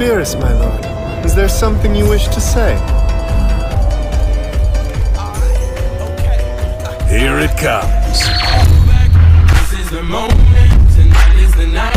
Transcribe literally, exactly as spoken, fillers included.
Beerus, my lord. Is there something you wish to say? Here it comes. This is the moment, tonight is the night.